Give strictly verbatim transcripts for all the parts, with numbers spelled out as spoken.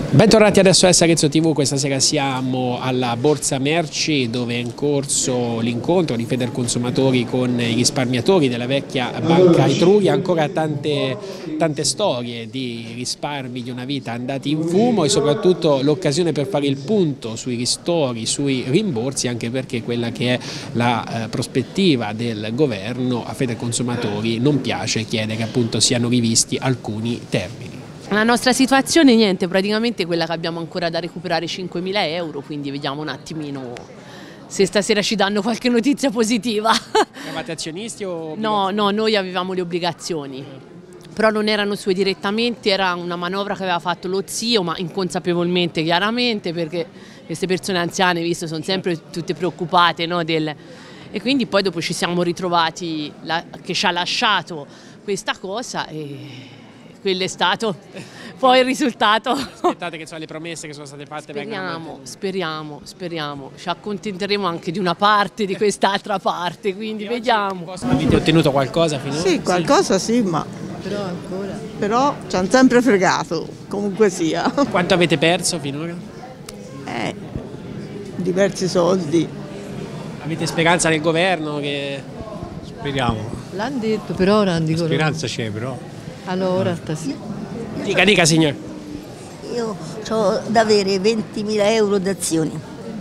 Bentornati adesso a S Arezzo tivù, questa sera siamo alla Borsa Merci dove è in corso l'incontro di Federconsumatori con i risparmiatori della vecchia Banca Etruria, ancora tante, tante storie di risparmi di una vita andati in fumo e soprattutto l'occasione per fare il punto sui ristori, sui rimborsi, anche perché quella che è la eh, prospettiva del governo a Federconsumatori non piace, chiede che appunto siano rivisti alcuni termini. La nostra situazione niente, praticamente quella che abbiamo ancora da recuperare cinquemila euro, quindi vediamo un attimino se stasera ci danno qualche notizia positiva. Eravate azionisti o? No, no, noi avevamo le obbligazioni, però non erano sue direttamente, era una manovra che aveva fatto lo zio, ma inconsapevolmente chiaramente, perché queste persone anziane, visto, sono sempre tutte preoccupate, no, del... E quindi poi dopo ci siamo ritrovati la... che ci ha lasciato questa cosa e... quello è stato poi il risultato. Aspettate che sono le promesse che sono state fatte speriamo, speriamo, speriamo, ci accontenteremo anche di una parte di quest'altra parte, quindi e vediamo. Avete ottenuto qualcosa finora? Sì, qualcosa sì, ma però ancora però ci hanno sempre fregato, comunque sia. Quanto avete perso finora? Eh, diversi soldi. Avete speranza nel governo che... Speriamo. L'hanno detto, però ora non dico. La speranza c'è, però. Allora, stasera. Dica, dica signor. Io ho da avere ventimila euro d'azioni,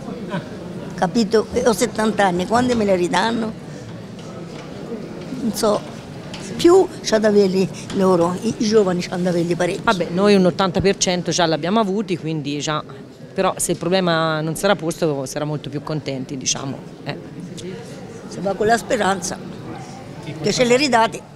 capito? E ho settanta anni, quando me le ridanno? Non so, più c'ha da averli loro, i giovani c'hanno da averli parecchi. Vabbè, noi un ottanta per cento già l'abbiamo avuti, quindi già, però se il problema non sarà posto sarà molto più contenti, diciamo. Eh. Si va con la speranza che ce le ridate.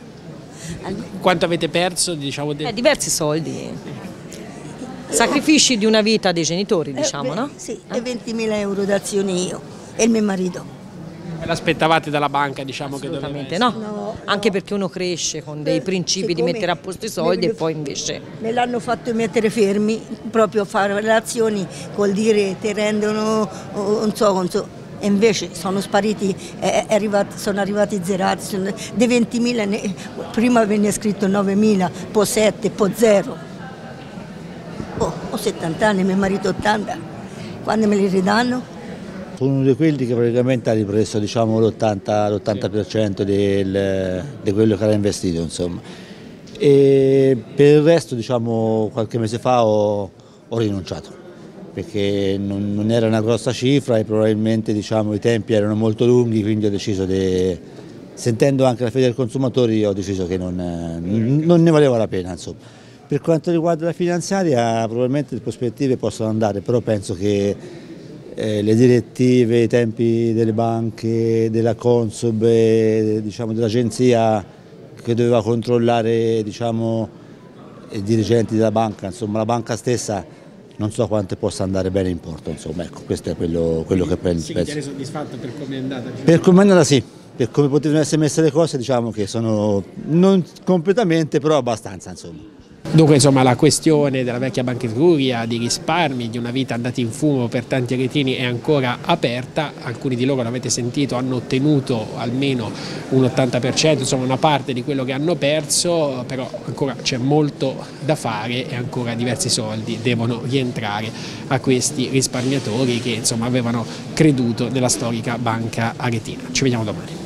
Quanto avete perso? Diciamo, de... eh, diversi soldi, sacrifici di una vita dei genitori, diciamo, eh, no? Sì, eh? E ventimila euro d'azioni io e il mio marito. Me l'aspettavate dalla banca, diciamo? Assolutamente che no. no, anche no. Perché uno cresce con dei principi Siccome di mettere a posto i soldi e poi invece... Me l'hanno fatto mettere fermi, proprio fare le azioni vuol dire ti rendono, non so, non so. E invece sono spariti, è arrivati, sono arrivati zerati, sono, dei ventimila, prima venne scritto novemila, poi sette, poi zero. Oh, ho settanta anni, mio marito ottanta, quando me li ridanno? Sono uno di quelli che praticamente ha ripreso, diciamo, l'ottanta per cento del, di quello che era investito, insomma. E per il resto, diciamo, qualche mese fa ho, ho rinunciato, perché non, non era una grossa cifra e probabilmente, diciamo, i tempi erano molto lunghi, quindi ho deciso di, sentendo anche la Federconsumatori, ho deciso che non, non ne valeva la pena, insomma. Per quanto riguarda la finanziaria, probabilmente le prospettive possono andare, però penso che eh, le direttive, i tempi delle banche, della Consob, e, diciamo, dell'agenzia che doveva controllare, diciamo, i dirigenti della banca, insomma la banca stessa, non so quante possa andare bene in porto, insomma, ecco, questo è quello, quello che penso. Si ritiene soddisfatto per come è andata? Diciamo. Per come è andata sì, per come potevano essere messe le cose, diciamo che sono, non completamente, però abbastanza, insomma. Dunque, insomma, la questione della vecchia Banca Etruria, di risparmi, di una vita andata in fumo per tanti aretini è ancora aperta. Alcuni di loro, l'avete sentito, hanno ottenuto almeno un ottanta per cento, insomma una parte di quello che hanno perso, però ancora c'è molto da fare e ancora diversi soldi devono rientrare a questi risparmiatori che, insomma, avevano creduto nella storica banca aretina. Ci vediamo domani.